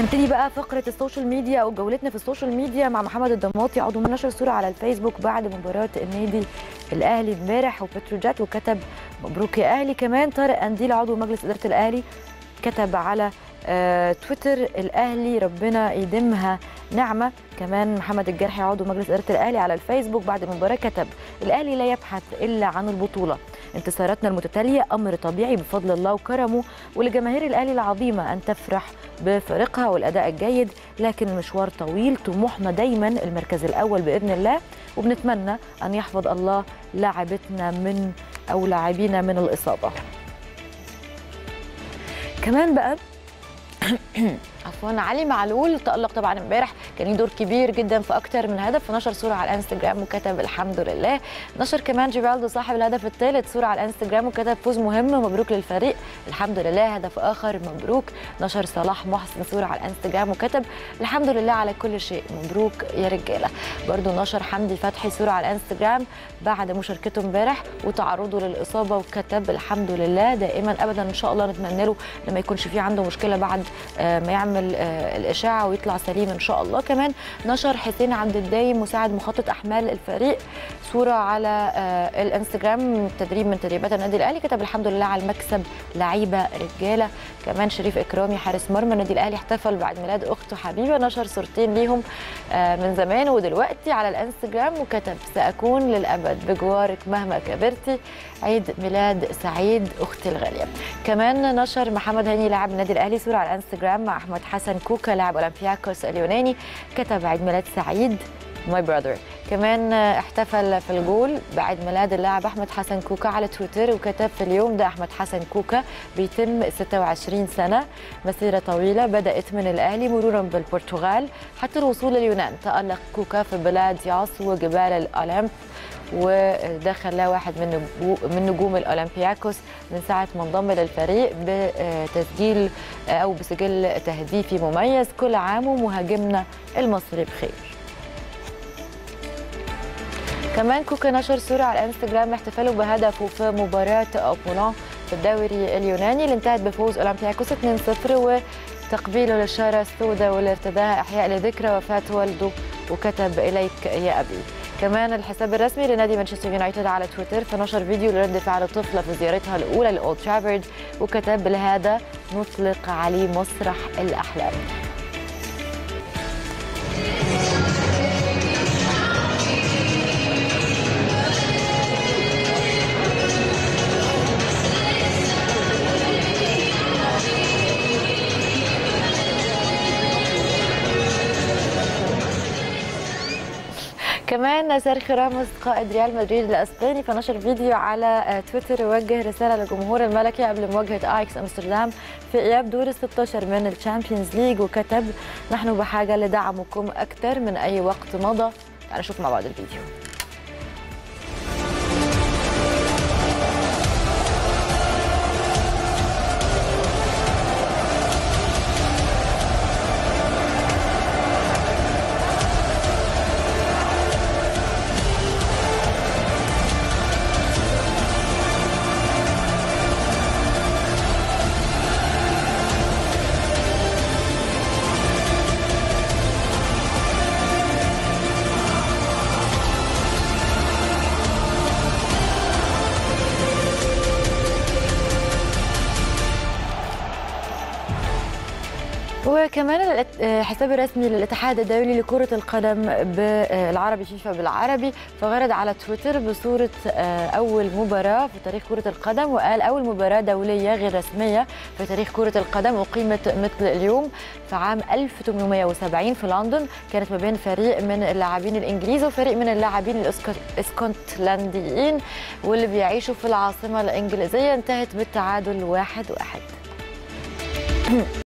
هنبتدي بقى فقرة السوشيال ميديا أو جولتنا في السوشيال ميديا مع محمد الضماطي عضو من نشر صورة على الفيسبوك بعد مباراة النادي الأهلي امبارح وبتروجيت، وكتب مبروك يا أهلي. كمان طارق قنديل عضو مجلس إدارة الأهلي كتب على تويتر الأهلي ربنا يديمها نعمة. كمان محمد الجرحي عضو مجلس إدارة الأهلي على الفيسبوك بعد المباراة كتب الأهلي لا يبحث إلا عن البطولة، انتصاراتنا المتتالية أمر طبيعي بفضل الله وكرمه، ولجماهير الأهلي العظيمة أن تفرح بفريقها والأداء الجيد، لكن المشوار طويل، طموحنا دايما المركز الأول بإذن الله، وبنتمنى أن يحفظ الله لاعبتنا من أو لاعبينا من الإصابة. كمان بقى عفوا علي معلول تألق طبعا امبارح، كان له دور كبير جدا في اكتر من هدف، فنشر صوره على الانستجرام وكتب الحمد لله. نشر كمان جيرالدو صاحب الهدف الثالث صوره على الانستجرام وكتب فوز مهم مبروك للفريق الحمد لله، هدف اخر مبروك. نشر صلاح محسن صوره على الانستجرام وكتب الحمد لله على كل شيء مبروك يا رجاله. برضو نشر حمدي فتحي صوره على الانستجرام بعد مشاركته امبارح وتعرضه للاصابه وكتب الحمد لله دائما ابدا، ان شاء الله نتمنى له لما يكونش في عنده مشكله بعد ما يعمل الاشاعه ويطلع سليم ان شاء الله. كمان نشر حسين عبد الدايم مساعد مخطط احمال الفريق صوره على الانستجرام تدريب من تدريبات النادي الاهلي، كتب الحمد لله على المكسب لعيبه رجاله. كمان شريف اكرامي حارس مرمى النادي الاهلي احتفل بعد ميلاد اخته حبيبه، نشر صورتين ليهم من زمان ودلوقتي على الانستجرام وكتب ساكون للابد بجوارك مهما كبرتي، عيد ميلاد سعيد اختي الغاليه. كمان نشر محمد هاني لاعب النادي الاهلي صوره على الانستجرام مع احمد حسن كوكا لاعب اولمبياكوس اليوناني، كتب عيد ميلاد سعيد ماي براذر. كمان احتفل في الجول بعيد ميلاد اللاعب احمد حسن كوكا على تويتر وكتب في اليوم ده احمد حسن كوكا بيتم 26 سنه، مسيره طويله بدات من الاهلي مرورا بالبرتغال حتى الوصول لليونان. تالق كوكا في بلاد ياسو وجبال الاولمب، وده خلاه واحد من نجوم الاولمبياكوس من ساعه ما انضم للفريق بتسجيل او بسجل تهديفي مميز. كل عام ومهاجمنا المصري بخير. كمان كوكا نشر صوره على الانستجرام احتفاله بهدفه في مباراه أبولون في الدوري اليوناني اللي انتهت بفوز اولمبياكوس 2-0 وتقبيله للشاره السوداء واللي ارتداها احياء لذكرى وفاه والده وكتب اليك يا ابي. كمان الحساب الرسمي لنادي مانشستر يونايتد على تويتر فنشر فيديو لرد فعل الطفله في زيارتها الاولى لاولد ترافورد وكتب لهذا نطلق عليه مسرح الاحلام. كمان سيرخيو راموس قائد ريال مدريد الاسباني فنشر فيديو على تويتر وجه رساله للجمهور الملكي قبل مواجهه اياكس امستردام في اياب دور ال 16 من الشامبيونز ليج وكتب نحن بحاجه لدعمكم اكثر من اي وقت مضى. تعالوا نشوف مع بعض الفيديو. وكمان الحساب الرسمي للاتحاد الدولي لكرة القدم بالعربي فيفا بالعربي فغرد على تويتر بصورة أول مباراة في تاريخ كرة القدم وقال أول مباراة دولية غير رسمية في تاريخ كرة القدم أقيمت مثل اليوم في عام 1870 في لندن، كانت ما بين فريق من اللاعبين الإنجليز وفريق من اللاعبين الاسكتلنديين واللي بيعيشوا في العاصمة الإنجليزية، انتهت بالتعادل 1-1.